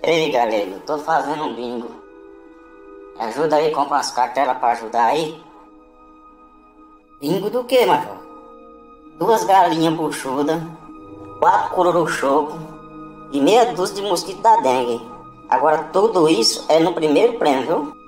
Ei, galera, eu tô fazendo um bingo. Me ajuda aí, compra umas cartelas pra ajudar aí. Bingo do que, major? Duas galinhas buchudas, quatro cururuchoco e meia dúzia de mosquito da dengue. Agora tudo isso é no primeiro prêmio, viu?